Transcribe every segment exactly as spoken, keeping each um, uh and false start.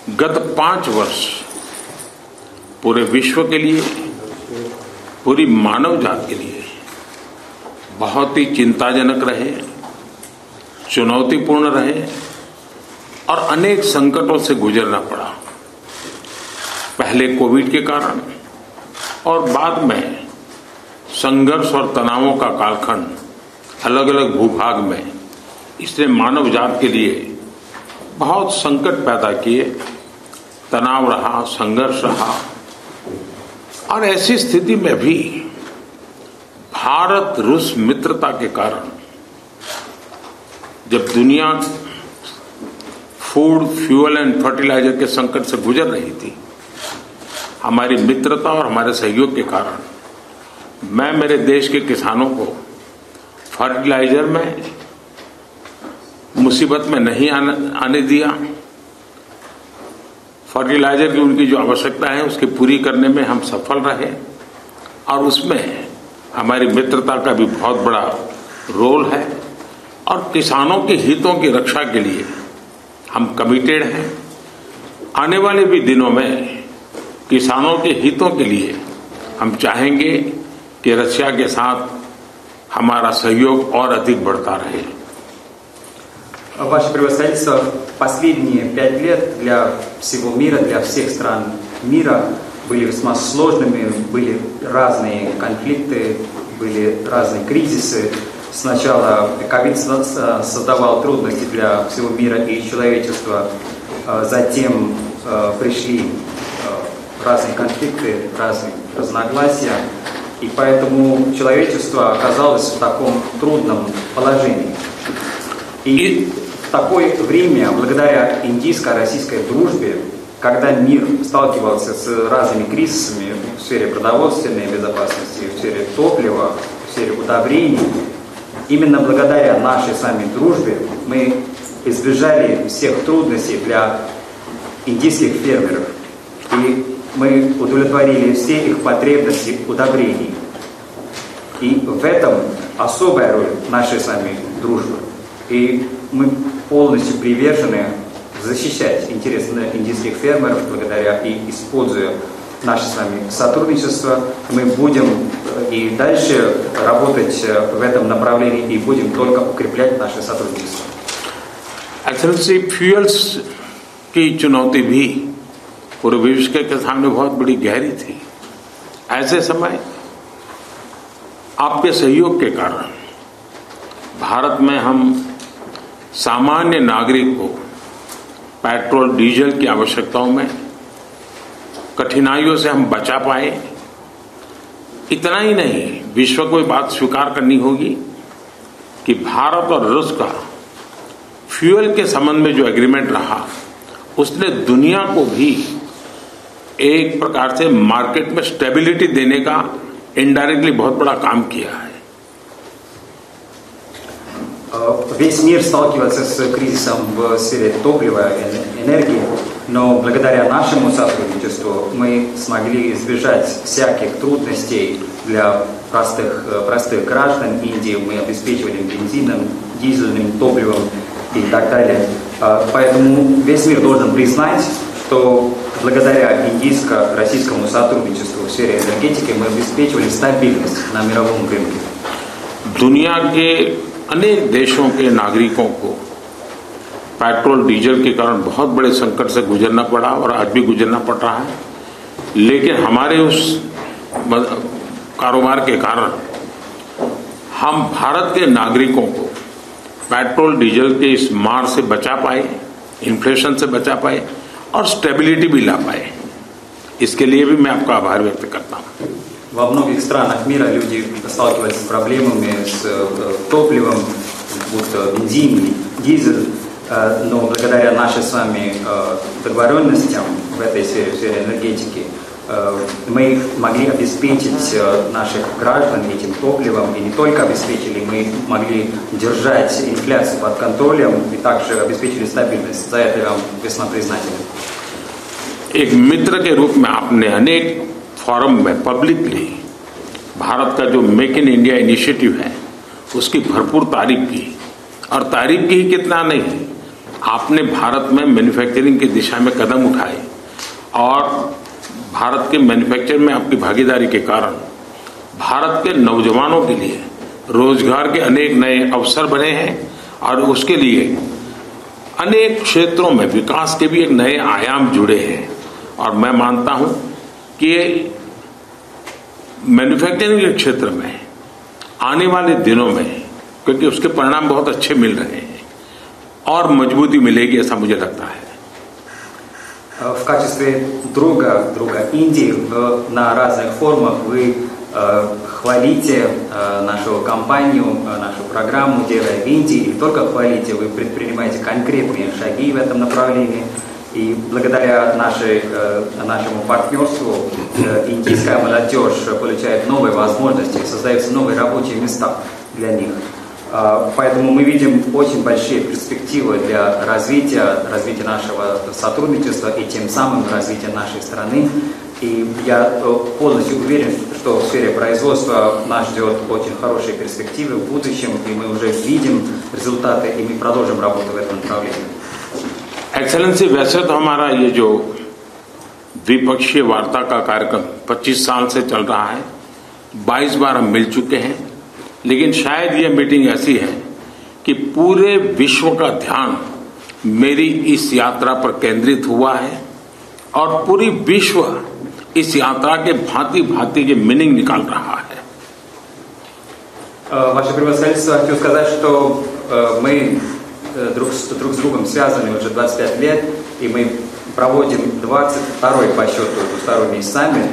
गत पांच वर्ष पूरे विश्व के लिए, पूरी मानव जात के लिए बहुत ही चिंताजनक रहे, चुनौतीपूर्ण रहे और अनेक संकटों से गुजरना पड़ा। पहले कोविड के कारण और बाद में संघर्ष और तनावों का कालखंड अलग अलग भूभाग में, इसने मानव जात के लिए बहुत संकट पैदा किए, तनाव रहा, संघर्ष रहा। और ऐसी स्थिति में भी भारत रूस मित्रता के कारण जब दुनिया फूड, फ्यूल एंड फर्टिलाइजर के संकट से गुजर रही थी, हमारी मित्रता और हमारे सहयोग के कारण मैं मेरे देश के किसानों को फर्टिलाइजर में मुसीबत में नहीं आने, आने दिया। फर्टिलाइजर की उनकी जो आवश्यकता है उसकी पूरी करने में हम सफल रहे और उसमें हमारी मित्रता का भी बहुत बड़ा रोल है। और किसानों के हितों की रक्षा के लिए हम कमिटेड हैं। आने वाले भी दिनों में किसानों के हितों के लिए हम चाहेंगे कि रशिया के साथ हमारा सहयोग और अधिक बढ़ता रहे। Ваше превосходительство, последние пять лет для всего мира, для всех стран мира были весьма сложными, были разные конфликты, были разные кризисы. Сначала ковид создавал трудности для всего мира и человечества, затем пришли разные конфликты, разные разногласия, и поэтому человечество оказалось в таком трудном положении. И в такое время, благодаря индийско-российской дружбе, когда мир сталкивался с разными кризисами в сфере продовольственной безопасности, в сфере топлива, в сфере удобрений, именно благодаря нашей сами дружбе мы избежали всех трудностей для индийских фермеров. И мы удовлетворили все их потребности удобрений. И в этом особая роль нашей сами дружбы. И мы полностью привержены защищать интересы индийских фермеров, благодаря и используя наше с вами сотрудничество. Мы будем и дальше работать в этом направлении и будем только укреплять наше сотрудничество. एक्सेलेंसी, फ्यूल्स की चुनौती भी पूरे विश्व के सामने बहुत बड़ी गहरी थी। ऐसे समय आपके सहयोग के कारण भारत में हम सामान्य नागरिक को पेट्रोल, डीजल की आवश्यकताओं में कठिनाइयों से हम बचा पाए। इतना ही नहीं, विश्व को बात स्वीकार करनी होगी कि भारत और रूस का फ्यूल के संबंध में जो एग्रीमेंट रहा, उसने दुनिया को भी एक प्रकार से मार्केट में स्टेबिलिटी देने का इनडायरेक्टली बहुत बड़ा काम किया है। Весь мир сталкивается с кризисом в сфере топлива и энергии, но благодаря нашему сотрудничеству мы смогли избежать всяких трудностей для простых, простых граждан Индии. Мы обеспечивали бензином, дизельным топливом и так далее. Поэтому весь мир должен признать, что благодаря индийско-российскому сотрудничеству в сфере энергетики мы обеспечивали стабильность на мировом рынке. दुनिया के अनेक देशों के नागरिकों को पेट्रोल, डीजल के कारण बहुत बड़े संकट से गुजरना पड़ा और आज भी गुजरना पड़ रहा है। लेकिन हमारे उस कारोबार के कारण हम भारत के नागरिकों को पेट्रोल, डीजल के इस मार से बचा पाए, इन्फ्लेशन से बचा पाए और स्टेबिलिटी भी ला पाए। इसके लिए भी मैं आपका आभार व्यक्त करता हूँ। Во многих странах мира люди сталкиваются с проблемами с топливом, будто бензин, дизель, но благодаря нашей с вами договоренностям в этой сфере, в сфере энергетики, мы могли обеспечить наших граждан этим топливом, и не только обеспечили, мы могли держать инфляцию под контролем и также обеспечили стабильность. За это я вам весьма признателен. एक मित्र के रूप में आपने अनेक फोरम में पब्लिकली भारत का जो मेक इन इंडिया इनिशिएटिव है उसकी भरपूर तारीफ की, और तारीफ की ही कितना नहीं, आपने भारत में मैन्युफैक्चरिंग की दिशा में कदम उठाए और भारत के मैन्युफैक्चर में आपकी भागीदारी के कारण भारत के नौजवानों के लिए रोजगार के अनेक नए अवसर बने हैं और उसके लिए अनेक क्षेत्रों में विकास के भी एक नए आयाम जुड़े हैं। और मैं मानता हूं कि मैन्युफैक्चरिंग के क्षेत्र में आने वाले दिनों में, क्योंकि उसके परिणाम बहुत अच्छे मिल रहे हैं, और मजबूती मिलेगी ऐसा मुझे लगता है। В качестве друга, друга Индии в, на разных форумах вы э, хвалите э, нашу компанию, э, нашу программу «Делая в Индии». И не только хвалите, вы предпринимаете конкретные шаги в этом направлении. И благодаря нашей, э, нашему партнерству э, индийская молодежь получает новые возможности, создаются новые рабочие места для них. Поэтому мы видим очень большие перспективы для развития, развития нашего сотрудничества и тем самым развития нашей страны. И я полностью уверен, что в сфере производства нас ждет очень хорошие перспективы в будущем, и мы уже видим результаты, и мы продолжим работу в этом направлении. एक्सेलेंसी, वैसे तो हमारा ये जो द्विपक्षीय वार्ता का कार्यक्रम पच्चीस साल से चल रहा है, बाईस बार हम मिल चुके हैं, लेकिन शायद ये मीटिंग ऐसी है कि पूरे विश्व का ध्यान मेरी इस यात्रा पर केंद्रित हुआ है और पूरी विश्व इस यात्रा के भांति भांति के मीनिंग निकाल रहा है। Ваше превосходительство, хочу сказать, что мы друг с, друг с другом связаны уже двадцать пять лет, и мы проводим двадцать второй по счету двусторонний саммит,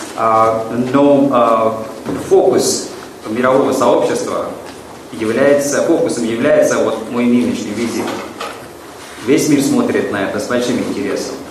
но фокус мирового сообщества является, фокусом является вот мой нынешний визит. Весь мир смотрит на это с большим интересом.